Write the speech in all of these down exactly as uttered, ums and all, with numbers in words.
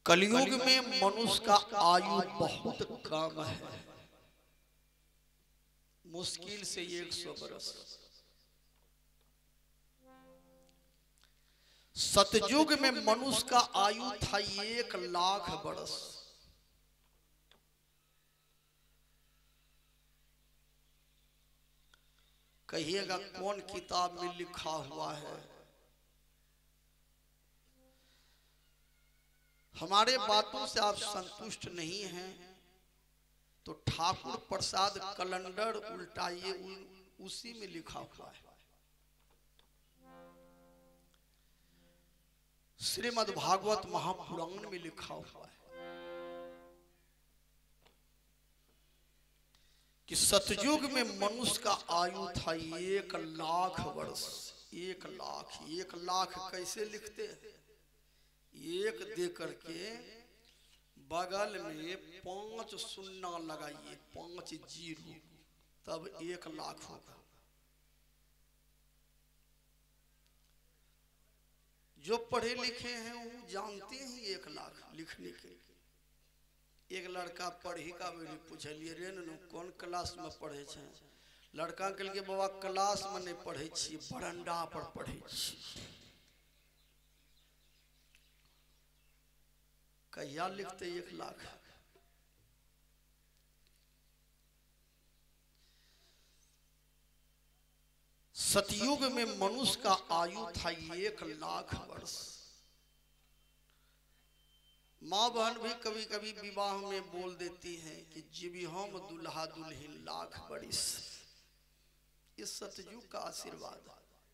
कलयुग में मनुष्य का आयु बहुत कम है, मुश्किल से एक सौ बरस। सतयुग में मनुष्य का आयु था एक लाख बरस। कहिएगा कौन किताब में लिखा हुआ है? हमारे बातों से आप संतुष्ट नहीं हैं तो ठाकुर प्रसाद कैलेंडर उल्टाइए, उसी में लिखा हुआ है। श्रीमद् भागवत महापुराण में लिखा हुआ है कि सतयुग में मनुष्य का आयु था एक लाख वर्ष। एक लाख एक लाख कैसे लिखते हैं? एक दे करके बगल में पांच शून्य लगाइए, पांच जीरो, तब एक लाख होगा। जो पढ़े लिखे हैं वो जानते हैं एक लाख लिखने के। एक लड़का पढ़ी का मेरे पूछलिए रे न कौन क्लास में पढ़े छे? लड़का के लिए बाबा क्लास में नहीं पढ़े छी, बरंडा पर पढ़े छी। कहिया लिखते एक लाख? सतयुग में मनुष्य का आयु था एक लाख वर्ष। माँ बहन भी कभी कभी विवाह में बोल देती हैं कि जीवी हम दुल्हा दुल्हन लाख बरिस। इस सतयुग का आशीर्वाद।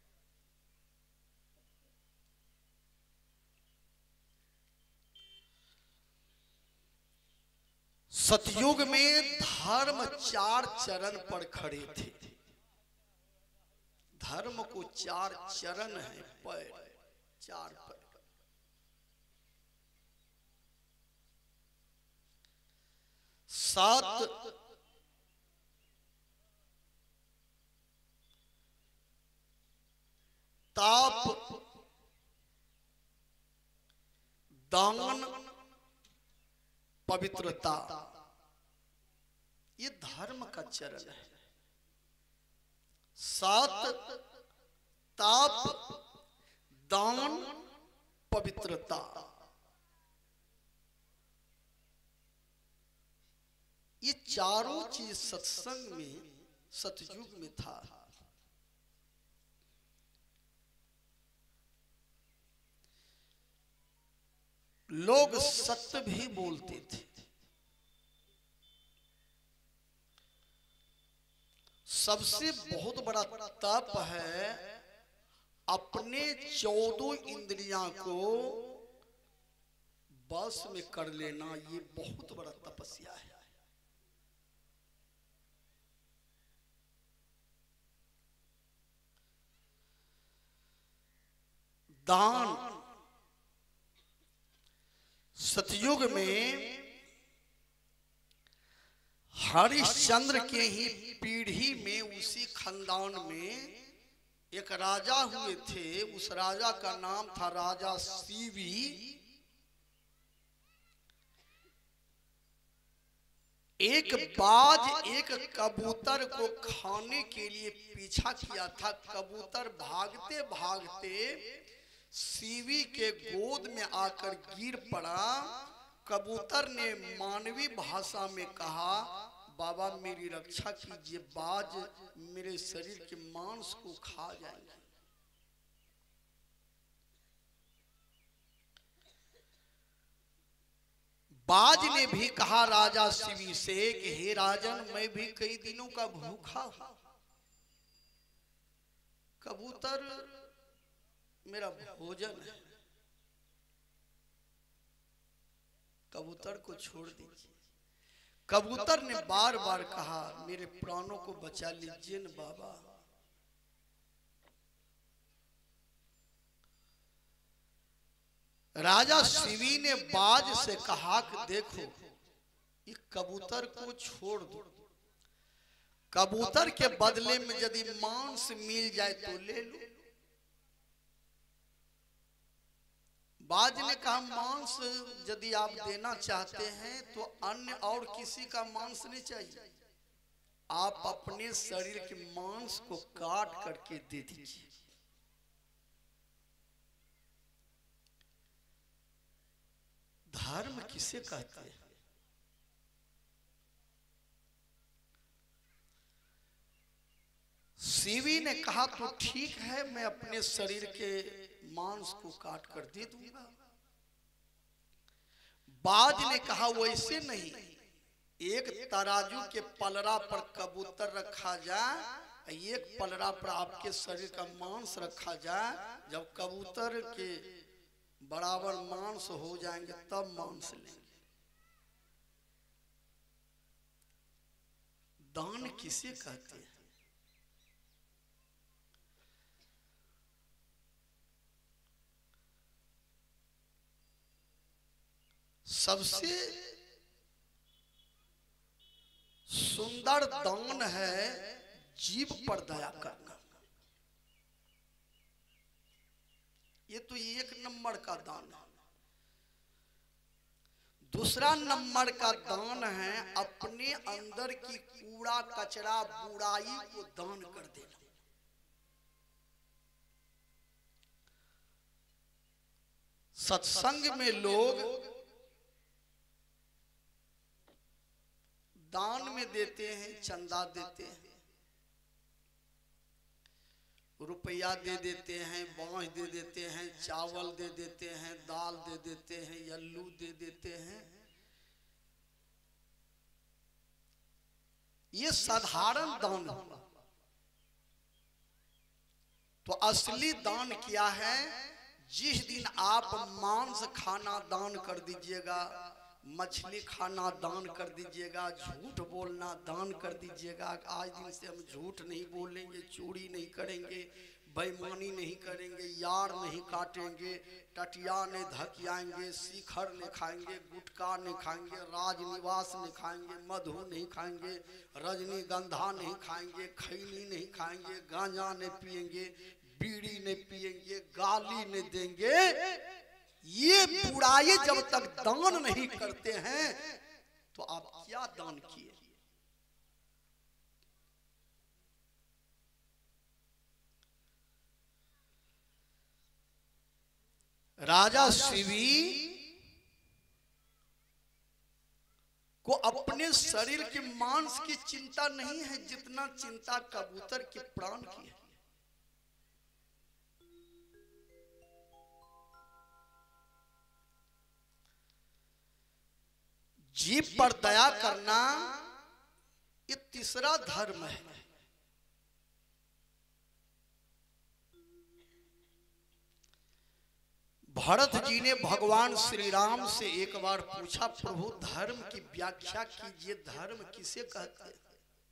सतयुग में धर्म चार चरण पर खड़े थे। धर्म को चार चरण है, पैर, चार पैर। सात ताप, दान, पवित्रता, ये धर्म का चरण है। सात ताप, दान, पवित्रता, ये चारों चीज सत्संग में सतयुग में था। लोग सत्य भी बोलते थे। सबसे बहुत बड़ा तप है अपने चौदह इंद्रियां को बस में कर लेना। ये बहुत बड़ा तपस्या है। दान, सतयुग में हरिश्चंद्र के ही पीढ़ी में, उसी खानदान में एक राजा हुए थे। उस राजा का नाम था राजा सीवी। एक बाज एक कबूतर को खाने के लिए पीछा किया था। कबूतर भागते भागते सीवी के गोद में आकर गिर पड़ा। कबूतर ने मानवी भाषा में कहा, बाबा मेरी रक्षा कीजिए, बाज मेरे शरीर के मांस को खा जाएंगे। बाज ने भी कहा राजा शिवी से कि हे राजन, मैं भी कई दिनों का भूखा हूं। कबूतर मेरा भोजन है, कबूतर को छोड़ दीजिए। कबूतर ने बार बार कहा, मेरे प्राणों को बचा लीजिए न बाबा। राजा शिवी ने बाज से कहा कि देखो, ये कबूतर को छोड़ दो। कबूतर के बदले में यदि मांस मिल जाए तो ले लो। बाज ने कहा मांस यदि आप देना चाहते हैं तो अन्य और किसी का मांस नहीं चाहिए, आप अपने शरीर के मांस को काट करके दे दीजिए। धर्म किसे कहते हैं? सीवी ने कहा तो ठीक है, मैं अपने शरीर के मांस को काट कर दे दूंगा। बाज ने कहा वैसे नहीं, एक तराजू के पलड़ा पर कबूतर रखा जाए, एक पलड़ा पर आपके शरीर का मांस रखा जाए, जब कबूतर के बराबर मांस हो जाएंगे तब मांस लेंगे। दान किसे कहते हैं? सबसे सुंदर दान है जीव पर दया करना। ये तो एक नंबर का दान है। दूसरा नंबर का दान है अपने अंदर की कूड़ा कचरा बुराई को दान कर देना। सत्संग में लोग दान में देते हैं, चंदा देते हैं, रुपया दे देते हैं, बांस दे देते हैं, चावल दे देते हैं, दाल दे देते हैं, यल्लू दे देते हैं। ये साधारण दान है। तो असली दान क्या है? जिस दिन आप मांस खाना दान कर दीजिएगा, मछली खाना दान कर दीजिएगा, झूठ बोलना दान कर दीजिएगा। आज दिन से हम झूठ नहीं बोलेंगे, चोरी नहीं करेंगे, बेईमानी नहीं करेंगे, यार नहीं काटेंगे, टटिया नहीं धकियाएंगे, शिखर नहीं खाएंगे, गुटखा नहीं खाएंगे, राजनिवास नहीं खाएंगे, मधु नहीं खाएंगे, रजनीगंधा नहीं खाएंगे, खैनी नहीं खाएंगे, गांजा नहीं पिएंगे, बीड़ी नहीं पिएंगे, गाली नहीं देंगे। ये बुराई जब तक दान नहीं करते हैं तो आप क्या दान किए? राजा शिवी को अपने शरीर के मांस की चिंता नहीं है जितना चिंता कबूतर के प्राण की है। जीव पर दया करना ये तीसरा धर्म है। भरत जी ने भगवान श्री राम से एक बार पूछा, प्रभु धर्म की व्याख्या कीजिए, धर्म किसे कहते हैं?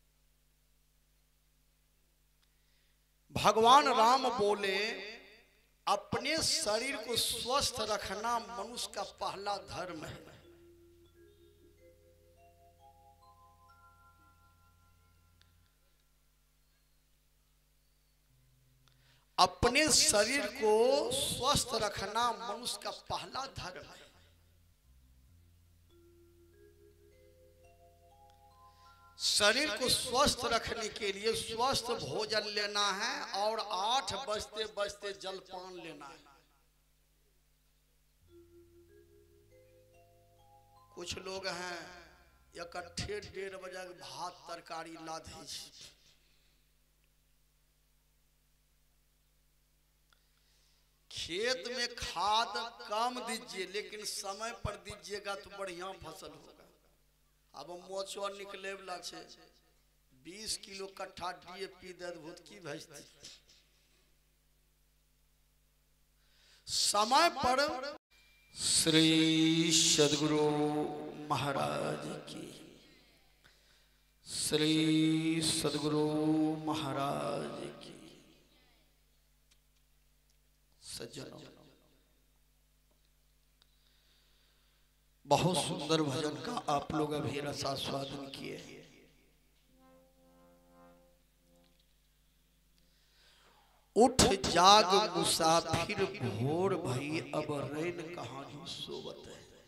भगवान राम बोले, अपने शरीर को स्वस्थ रखना मनुष्य का पहला धर्म है। अपने शरीर को स्वस्थ रखना मनुष्य का पहला धर्म है। शरीर को स्वस्थ रखने के लिए स्वस्थ भोजन लेना है और आठ बजते बजते जलपान लेना है। कुछ लोग हैं इकट्ठे डेढ़ बजे भात तरकारी ला दी। खेत में खाद कम दीजिए लेकिन समय पर दीजिएगा तो बढ़िया फसल होगा। अब मोचो निकले वाला छे, बीस किलो कट्ठा डीएपी दे अद्भुत की भेजती। समय पर श्री सद्गुरु महाराज की, श्री सद्गुरु महाराज की। सज्जनों, बहुत सुंदर भजन का आप लोग अभी रसास्वादन किए। उठ जाग मुसाफिर भोर भई अब रैन कहाँ जो सोवत है।